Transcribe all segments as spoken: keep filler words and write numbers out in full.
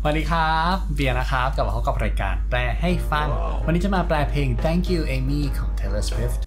สวัสดีครับเบียร์นะครับกลับมาพบกับรายการแปลให้ฟัง wow. วันนี้จะมาแปลเพลง Thank You Amy ของ Taylor Swift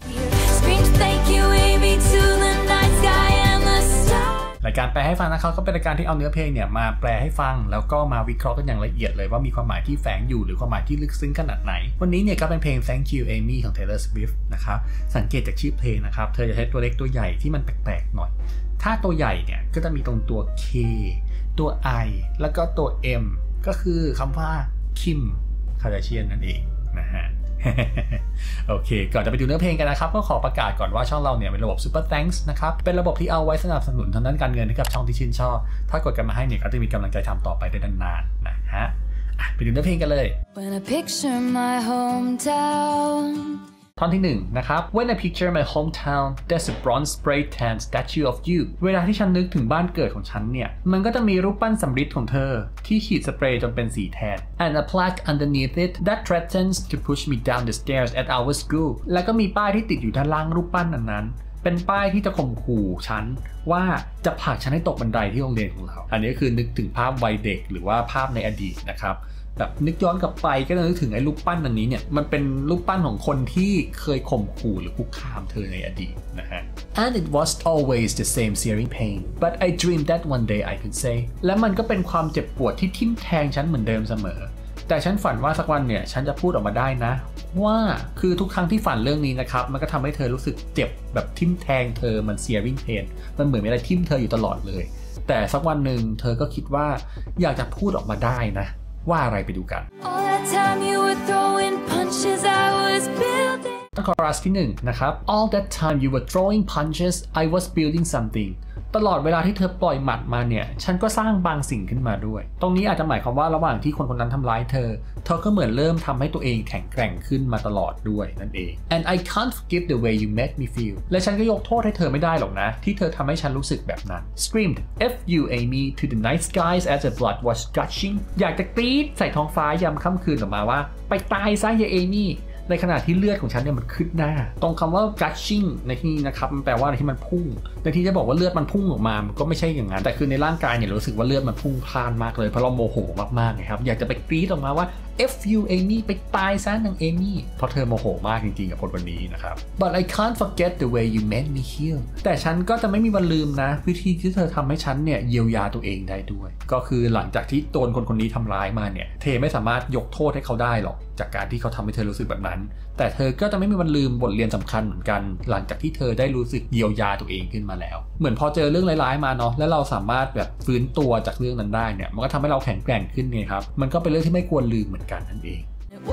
รายการแปลให้ฟังนะครับก็เป็นรายการที่เอาเนื้อเพลงเนี่ยมาแปลให้ฟังแล้วก็มาวิเคราะห์กันอย่างละเอียดเลยว่ามีความหมายที่แฝงอยู่หรือความหมายที่ลึกซึ้งขนาดไหนวันนี้เนี่ยก็เป็นเพลง Thank You Amy ของ Taylor Swift นะครับสังเกตจากชื่อเพลงนะครับเธอจะใช้ตัวเล็กตัวใหญ่ที่มันแปลกๆหน่อยถ้าตัวใหญ่เนี่ยก็จะมีตรงตัว K ตัว I แล้วก็ตัว M ก็คือคำว่าคิมคาร์ดาเชียนนั่นเองนะฮะ โอเคก่อนจะไปดูเนื้อเพลงกันนะครับก็ขอประกาศก่อนว่าช่องเราเนี่ยเป็นระบบ Super Thanks นะครับเป็นระบบที่เอาไว้สนับสนุนทางด้านการเงินให้กับช่องที่ชื่นชอบถ้ากดกันมาให้เนี่ยก็จะมีกำลังใจทำต่อไปได้นานๆนะฮะไปดูเนื้อเพลงกันเลย When I picture my hometownท่อนที่หนึ่งนะครับ When I picture my hometown there's a bronze spray tan statue of you เวลาที่ฉันนึกถึงบ้านเกิดของฉันเนี่ยมันก็จะมีรูปปั้นสำริดของเธอที่ขีดสเปรย์จนเป็นสีแทน and a plaque underneath it that threatens to push me down the stairs at our school แล้วก็มีป้ายที่ติดอยู่ด้านล่างรูปปั้นนั้นเป็นป้ายที่จะข่มขู่ฉันว่าจะผลักฉันให้ตกบันไดที่โรงเรียนของเราอันนี้คือนึกถึงภาพวัยเด็กหรือว่าภาพในอดีตนะครับแบบนึกย้อนกลับไปก็นึกถึงไอ้รูปปั้นอันนี้เนี่ยมันเป็นรูปปั้นของคนที่เคยข่มขู่หรือคุกคามเธอในอดีตนะฮะ and it was always the same searing pain but I dreamed that one day I could say และมันก็เป็นความเจ็บปวดที่ทิ่มแทงฉันเหมือนเดิมเสมอแต่ฉันฝันว่าสักวันเนี่ยฉันจะพูดออกมาได้นะว่าคือทุกครั้งที่ฝันเรื่องนี้นะครับมันก็ทำให้เธอรู้สึกเจ็บแบบทิ่มแทงเธอมัน searing pain มันเหมือนมีอะไรทิ่มเธออยู่ตลอดเลยแต่สักวันหนึ่งเธอก็คิดว่าอยากจะพูดออกมาได้นะว่าอะไรไปดูกันต้นคอรัสที่หนึ่งนะครับ All that time you were throwing punches I was building something ตลอดเวลาที่เธอปล่อยหมัดมาเนี่ยฉันก็สร้างบางสิ่งขึ้นมาด้วยตรงนี้อาจจะหมายความว่าระหว่างที่คนคนนั้นทำร้ายเธอเธอก็เหมือนเริ่มทำให้ตัวเองแข็งแกร่งขึ้นมาตลอดด้วยนั่นเอง And I can't forgive the way you made me feel และฉันก็ยกโทษให้เธอไม่ได้หรอกนะที่เธอทำให้ฉันรู้สึกแบบนั้น Screamed F you Amy to the night skies as the blood was gushing อยากจะกรี๊ดใส่ท้องฟ้ายามค่ำคืนออกมาว่าไปตายซะยายเอมี่ในขณะที่เลือดของฉันเนี่ยมันขึ้นหน้าตรงคำว่า gushing ในที่นี้นะครับมันแปลว่าอะไรที่มันพุ่งในที่จะบอกว่าเลือดมันพุ่งออกมามันก็ไม่ใช่อย่างนั้นแต่คือในร่างกายเนี่ยรู้สึกว่าเลือดมันพุ่งพล่านมากเลยเพราะเราโมโหมากๆนะครับอยากจะไปกรี๊ดออกมาว่า F you Amy ไปตายซะนางเอมี่เพราะเธอโมโหมากจริงๆกับคนวันนี้นะครับ But I can't forget the way you made me heal แต่ฉันก็จะไม่มีวันลืมนะวิธีที่เธอทำให้ฉันเนี่ยเยียวยาตัวเองได้ด้วยก็คือหลังจากที่โดนคนคนนี้ทำร้ายมาเนี่ยเธอไม่สามารถยกโทษให้เขาได้หรอกจากการที่เขาทำให้เธอรู้สึกแบบนั้นแต่เธอก็จะไม่มีวันลืมบทเรียนสำคัญเหมือนกันหลังจากที่เธอได้รู้สึกเยียวยาตัวเองขึ้นมาแล้วเหมือนพอเจอเรื่องร้ายๆมาเนาะแล้วเราสามารถแบบฟื้นตัวจากเรื่องนั้นได้เนี่ยมันก็ทำให้เราแข็งแกร่งขึ้นไงครับมันก็เป็นเรื่องที่ไม่ควรลืมเหมือนกันนั่นเอง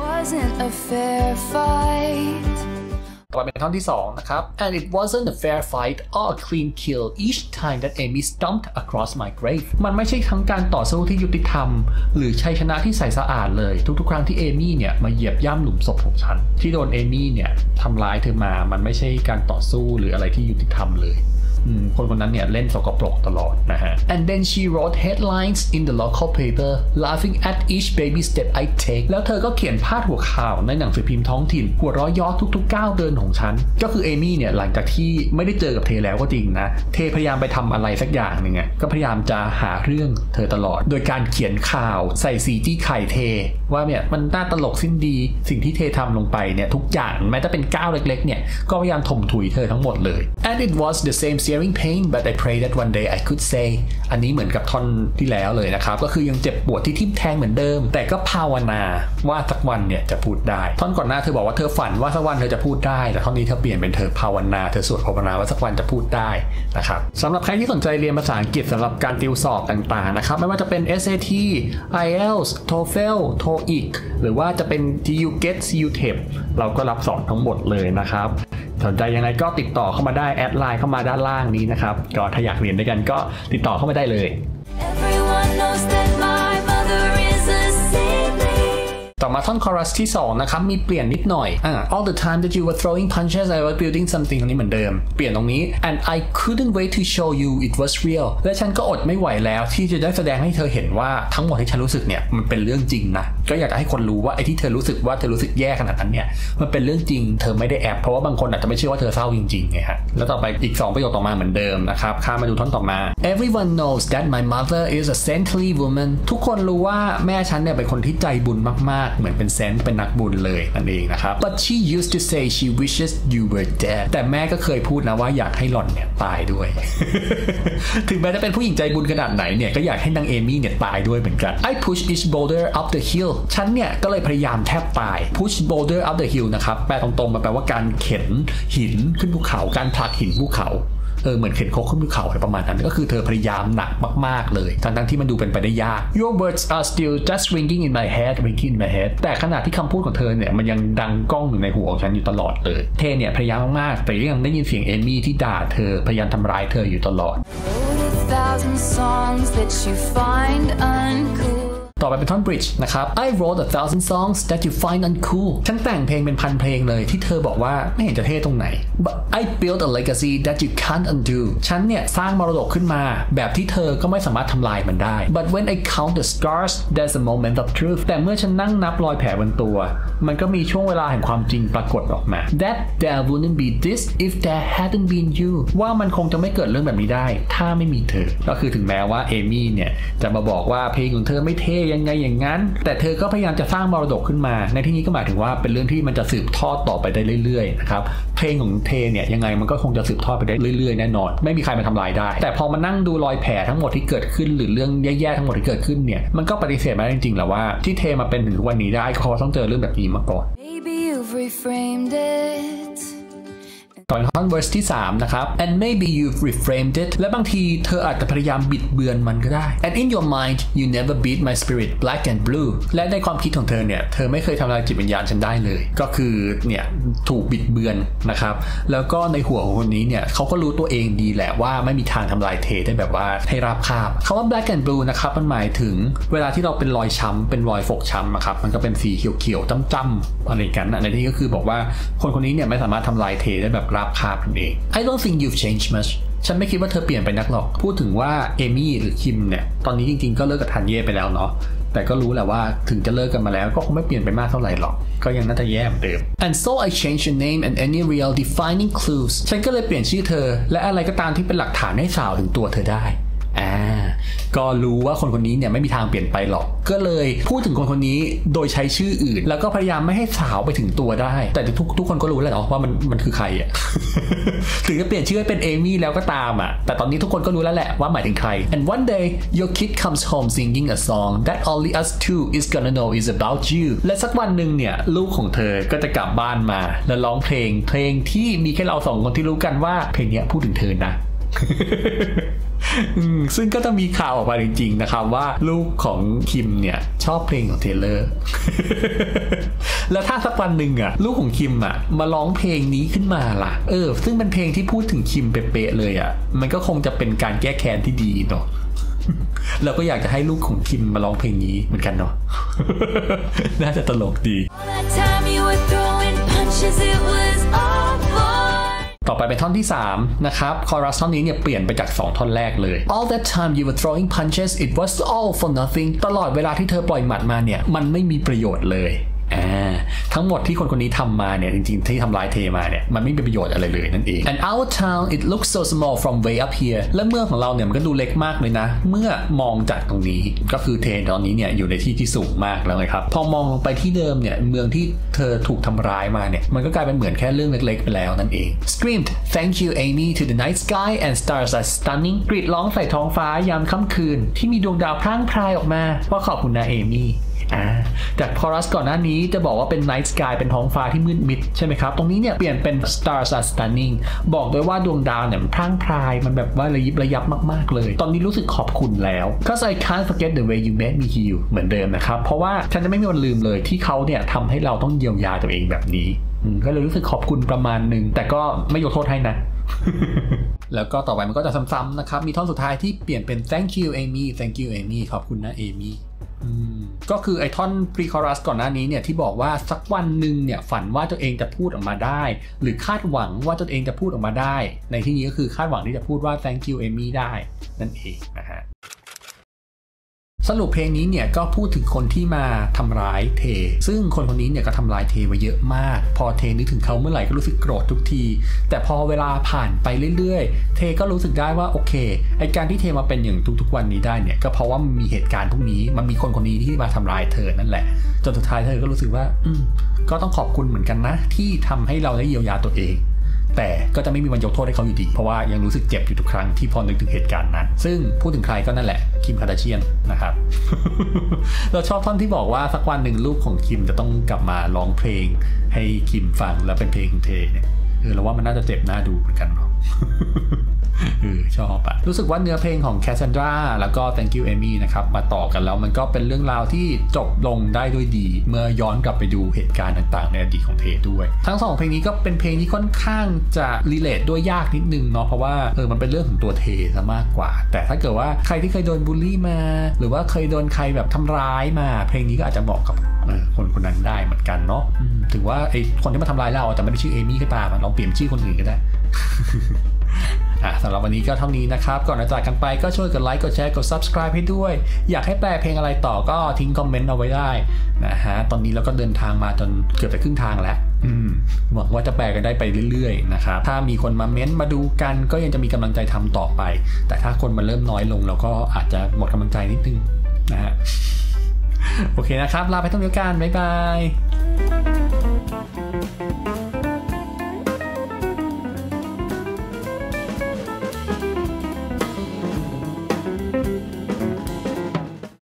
ต่อไปเป็นท่อนที่สองนะครับ and it wasn't a fair fight or a clean kill each time that Amy stomped across my grave มันไม่ใช่ทั้งการต่อสู้ที่ยุติธรรมหรือชัยชนะที่ใสสะอาดเลยทุกๆครั้งที่เอมี่เนี่ยมาเหยียบย่ำหลุมศพของฉันที่โดนเอมี่เนี่ยทำร้ายเธอมามันไม่ใช่การต่อสู้หรืออะไรที่ยุติธรรมเลยคนคนนั้นเนี่ยเล่นสกปรกตลอดนะฮะ and then she wrote headlines in the local paper laughing at each baby step I take แล้วเธอก็เขียนพาดหัวข่าวในหนังสือพิมพ์ท้องถิ่นหัวเราะย้อทุกๆก้าวเดินของฉันก็คือเอมี่เนี่ยหลังจากที่ไม่ได้เจอกับเธอแล้วก็จริงนะเธอพยายามไปทำอะไรสักอย่างหนึ่งก็พยายามจะหาเรื่องเธอตลอดโดยการเขียนข่าวใส่สีจี้ไข่เทว่าเนี่ยมันน่าตลกสิ้นดีสิ่งที่เธอทำลงไปเนี่ยทุกอย่างแม้แต่เป็นก้าวเล็กๆเนี่ยก็พยายามถมถุยเธอทั้งหมดเลย and it was the same pain but I pray that one day I could say อันนี้เหมือนกับท่อนที่แล้วเลยนะครับก็คือยังเจ็บปวดที่ทิ่มแทงเหมือนเดิมแต่ก็ภาวนาว่าสักวันเนี่ยจะพูดได้ท่อนก่อนหน้าเธอบอกว่าเธอฝันว่าสักวันเธอจะพูดได้แต่ท่อนนี้เธอเปลี่ยนเป็นเธอภาวนาเธอสวดภาวนาว่าสักวันจะพูดได้นะครับสำหรับใครที่สนใจเรียนภาษาอังกฤษสำหรับการติวสอบต่างๆนะครับไม่ว่าจะเป็น เอส เอ ที ไอ เอล ที เอส โทเฟล โทอีก หรือว่าจะเป็น จี ยู เกต ซี ยู เทป เราก็รับสอนทั้งหมดเลยนะครับสนใจยังไงก็ติดต่อเข้ามาได้แอดไลน์เข้ามาด้านล่างนี้นะครับก็ถ้าอยากเรียนด้วยกันก็ติดต่อเข้ามาได้เลยต่ต่อมาท่อนคอรัสที่สองนะครับมีเปลี่ยนนิดหน่อยอ่า all the time that you were throwing punches I was building something ตรงนี้เหมือนเดิมเปลี่ยนตรงนี้ and I couldn't wait to show you it was real และฉันก็อดไม่ไหวแล้วที่จะได้แสดงให้เธอเห็นว่าทั้งหมดที่ฉันรู้สึกเนี่ยมันเป็นเรื่องจริงนะก็อยากจะให้คนรู้ว่าไอ้ที่เธอรู้สึกว่าเธอรู้สึกแย่ขนาดนั้นเนี่ยมันเป็นเรื่องจริงเธอไม่ได้แอบเพราะว่าบางคนอาจจะไม่เชื่อว่าเธอเศร้าจริงๆไงฮะแล้วต่อไปอีกสองประโยคต่อมาเหมือนเดิมนะครับข้ามมาดูท่อนต่อมา everyone knows that my mother is a saintly woman ทุกคนรู้ว่าแม่ฉันเนี่ยเป็นคนที่ใจบุญมากๆเหมือนเป็นเซนต์เป็นนักบุญเลยนั่นเองนะครับ but she used to say she wishes you were dead แต่แม่ก็เคยพูดนะว่าอยากให้หล่อนเนี่ยตายด้วย ถึงแม้จะเป็นผู้หญิงใจบุญขนาดไหนเนี่ยก็อยากให้นางเอมี่เนี่ยตายด้วยเหมือนกัน I push each boulder up the hill ฉันเนี่ยก็เลยพยายามแทบตาย push boulder up the hill นะครับแปลตรงๆมาแปลว่าการเข็นหินขึ้นภูเขาการผลักหินภูเขาเออเหมือนเข็นโคกขึ้นภูเขาอะไรประมาณนั้นก็คือเธอพยายามหนักมากๆเลยทั้งๆที่มันดูเป็นไปได้ยาก Your words are still just ringing in my head ringing in my head แต่ขณะที่คำพูดของเธอเนี่ยมันยังดังก้องอยู่ในหัวของฉันอยู่ตลอดเลยเธอเนี่ยพยายามมากๆแต่ยังได้ยินเสียงเอมี่ที่ด่าเธอพยายามทำร้ายเธออยู่ตลอด ต่อไปเป็นท่อน bridge นะครับ I wrote a thousand songs that you find uncool ฉันแต่งเพลงเป็นพันเพลงเลยที่เธอบอกว่าไม่เห็นจะเท่ตรงไหน But I built a legacy that you can't undo ฉันเนี่ยสร้างมรดกขึ้นมาแบบที่เธอก็ไม่สามารถทำลายมันได้ But when I count the scars there's a moment of truth แต่เมื่อฉันนั่งนับรอยแผลบนตัวมันก็มีช่วงเวลาแห่งความจริงปรากฏออกมา That there wouldn't be this if there hadn't been you ว่ามันคงจะไม่เกิดเรื่องแบบนี้ได้ถ้าไม่มีเธอก็คือถึงแม้ว่าเอมี่เนี่ยจะมาบอกว่าเพลงของเธอไม่เท่ยังไงอย่างนั้นแต่เธอก็พยายามจะสร้างมรดกขึ้นมาในที่นี้ก็หมายถึงว่าเป็นเรื่องที่มันจะสืบทอดต่อไปได้เรื่อยๆนะครับเพลงของเธอเนี่ยยังไงมันก็คงจะสืบทอดไปได้เรื่อยๆแน่นอนไม่มีใครมาทำลายได้แต่พอมานั่งดูรอยแผลทั้งหมดที่เกิดขึ้นหรือเรื่องแย่ๆทั้งหมดที่เกิดขึ้นเนี่ยมันก็ปฏิเสธไม่ได้จริงๆแหละว่าที่เธอมาเป็นถึงทุกวันนี้ได้เพราะต้องเจอเรื่องแบบนี้มาก่อนต่อท่อน verse ที่สามนะครับ and maybe you've reframed it และบางทีเธออาจจะพยายามบิดเบือนมันก็ได้ and in your mind you never beat my spirit black and blue และในความคิดของเธอเนี่ยเธอไม่เคยทำลายจิตวิญญาณฉันได้เลยก็คือเนี่ยถูกบิดเบือนนะครับแล้วก็ในหัวของคนนี้เนี่ยเขาก็รู้ตัวเองดีแหละว่าไม่มีทางทำลายเธอได้แบบว่าให้ราบคาบคำว่า black and blue นะครับมันหมายถึงเวลาที่เราเป็นรอยช้ำเป็นรอยฟกช้ำนะครับมันก็เป็นสีเขียวๆจ้ำๆอะไรกันนะในที่ก็คือบอกว่าคนคนนี้เนี่ยไม่สามารถทำลายเธอได้แบบราบคาบนั่นเอง I don't think you've changed much ฉันไม่คิดว่าเธอเปลี่ยนไปนักหรอกพูดถึงว่าเอมี่หรือคิมเนี่ยตอนนี้จริงๆก็เลิกกับทันเย่ไปแล้วเนาะแต่ก็รู้แหละว่าถึงจะเลิกกันมาแล้วก็คงไม่เปลี่ยนไปมากเท่าไหร่หรอกก็ยังน่าจะแย่เหมือนเดิม and so I changed your name and any real defining clues ฉันก็เลยเปลี่ยนชื่อเธอและอะไรก็ตามที่เป็นหลักฐานให้สาวถึงตัวเธอได้อ่าก็รู้ว่าคนคนนี้เนี่ยไม่มีทางเปลี่ยนไปหรอกก็เลยพูดถึงคนคนนี้โดยใช้ชื่ออื่นแล้วก็พยายามไม่ให้สาวไปถึงตัวได้แต่ทุกทุกคนก็รู้แล้วเนาะว่ามันมันคือใครอ่ะ ถึงจะเปลี่ยนชื่อเป็นเอมี่แล้วก็ตามอ่ะแต่ตอนนี้ทุกคนก็รู้แล้วแหละว่าหมายถึงใคร and one day your kid comes home singing a song that only us two is gonna know is about you และสักวันหนึ่งเนี่ยลูกของเธอก็จะกลับบ้านมาแล้วร้องเพลงเพลงที่มีแค่เราสองคนที่รู้กันว่าเพลงนี้พูดถึงเธอนะ ซึ่งก็จะมีข่าวออกมาจริงๆนะครับว่าลูกของคิมเนี่ยชอบเพลงของเทเลอร์ แล้วถ้าสักวันหนึ่งอ่ะลูกของคิมอ่ะมาร้องเพลงนี้ขึ้นมาล่ะเออซึ่งเป็นเพลงที่พูดถึงคิมเป๊ะๆเลยอ่ะมันก็คงจะเป็นการแก้แค้นที่ดีเนาะ เราก็อยากจะให้ลูกของคิมมาร้องเพลงนี้เหมือนกันเนาะ น่าจะตลกดีต่อไปเป็นท่อนที่สามนะครับคอรัสท่อนนี้เนี่ยเปลี่ยนไปจากสองท่อนแรกเลย All that time you were throwing punches it was all for nothing ตลอดเวลาที่เธอปล่อยหมัดมาเนี่ยมันไม่มีประโยชน์เลยอ่าทั้งหมดที่คนคนนี้ทำมาเนี่ยจริงๆที่ทำร้ายเทมาเนี่ยมันไม่มีประโยชน์อะไรเลยนั่นเอง And our town it looks so small from way up here และเมืองของเราเนี่ยมันก็ดูเล็กมากเลยนะเมื่อมองจากตรงนี้ก็คือเทตอนนี้เนี่ยอยู่ในที่ที่สูงมากแล้วเลยครับพอมองลงไปที่เดิมเนี่ยเมืองที่เธอถูกทำร้ายมาเนี่ยมันก็กลายเป็นเหมือนแค่เรื่องเล็กๆไปแล้วนั่นเอง Screamed thank you Amy to the night sky and stars are stunning กรีดร้องใส่ท้องฟ้ายามค่ำคืนที่มีดวงดาวพร่างพรายออกมาว่าขอบคุณนะเอมี่อ่าจากคอรัสก่อนหน้านี้จะบอกว่าเป็น night sky เป็นท้องฟ้าที่มืดมิดใช่ไหมครับตรงนี้เนี่ยเปลี่ยนเป็น stars are stunning บอกด้วยว่าดวงดาวเนี่ยมันพร่างพรายมันแบบว่าระยิบระยับมากๆเลยตอนนี้รู้สึกขอบคุณแล้ว cause I can't forget the way you made me heal เหมือนเดิมนะครับเพราะว่าฉันจะไม่มีวันลืมเลยที่เขาเนี่ยทำให้เราต้องเยียวยาตัวเองแบบนี้ก็เลยรู้สึกขอบคุณประมาณนึงแต่ก็ไม่ยกโทษให้นะ แล้วก็ต่อไปมันก็จะซ้ำๆนะครับมีท่อนสุดท้ายที่เปลี่ยนเป็น thank you Amy thank you Amy ขอบคุณนะ Amy ก็คือไอ้ท่อน pre-chorus ก่อนหน้านี้เนี่ยที่บอกว่าสักวันหนึ่งเนี่ยฝันว่าตัวเองจะพูดออกมาได้หรือคาดหวังว่าตัวเองจะพูดออกมาได้ในที่นี้ก็คือคาดหวังที่จะพูดว่า thank you Amy ได้นั่นเองนะฮะสรุปเพลงนี้เนี่ยก็พูดถึงคนที่มาทำร้ายเทซึ่งคนคนนี้เนี่ยก็ทำร้ายเทไว้เยอะมากพอเทนึกถึงเขาเมื่อไหร่ก็รู้สึกโกรธทุกทีแต่พอเวลาผ่านไปเรื่อยๆเทก็รู้สึกได้ว่าโอเคไอการที่เทมาเป็นอย่างทุกๆวันนี้ได้เนี่ยก็เพราะว่ามันมีเหตุการณ์พวกนี้มันมีคนคนนี้ที่มาทำร้ายเธอนั่นแหละจนสุดท้ายเธอก็รู้สึกว่าอืมก็ต้องขอบคุณเหมือนกันนะที่ทำให้เราได้เยียวยาตัวเองแต่ก็จะไม่มีวันยกโทษให้เขาอยู่ดีเพราะว่ายังรู้สึกเจ็บอยู่ทุกครั้งที่พอนึกถึงเหตุการณ์นั้นซึ่งพูดถึงใครก็นั่นแหละคิมคาร์ดาเชียนนะครับ เราชอบท่อนที่บอกว่าสักวันหนึ่งลูกของคิมจะต้องกลับมาร้องเพลงให้คิมฟังแล้วเป็นเพลงของเทเนี่ยเออเราว่ามันน่าจะเจ็บน่าดูเหมือนกันเนาะ เออชอบอะรู้สึกว่าเนื้อเพลงของ Cassandra แล้วก็ Thank you Amy นะครับมาต่อกันแล้วมันก็เป็นเรื่องราวที่จบลงได้ด้วยดีเมื่อย้อนกลับไปดูเหตุการณ์ต่างๆในอดีตของเทด้วยทั้งสองเพลงนี้ก็เป็นเพลงที่ค่อนข้างจะรีเลทด้วยยากนิดนึงเนาะเพราะว่าเออมันเป็นเรื่องของตัวเทซะมากกว่าแต่ถ้าเกิดว่าใครที่เคยโดนบูลลี่มาหรือว่าเคยโดนใครแบบทำร้ายมาเพลงนี้ก็อาจจะเหมาะกับคนคนนั้นได้เหมือนกันเนาะถึงว่าไอคนที่มาทำร้ายเราแต่ไม่ได้ชื่อเอมี่ก็ตามลองเปลี่ยนชื่อคนอื่นก็ได้ อ่ะสำหรับวันนี้ก็เท่านี้นะครับก่อนจะจากกันไปก็ช่วยกดไลค์กดแชร์กด ซับสไครบ์ ให้ด้วยอยากให้แปลเพลงอะไรต่อก็ทิ้งคอมเมนต์เอาไว้ได้นะฮะตอนนี้เราก็เดินทางมาจนเกือบจะครึ่งทางแล้วอืมหวังว่าจะแปลกันได้ไปเรื่อยๆนะครับถ้ามีคนมาเม้นต์มาดูกันก็ยังจะมีกำลังใจทำต่อไปแต่ถ้าคนมันเริ่มน้อยลงเราก็อาจจะหมดกำลังใจนิดนึงนะฮะโอเคนะครับลาไปเท่านี้กันบ๊ายบาย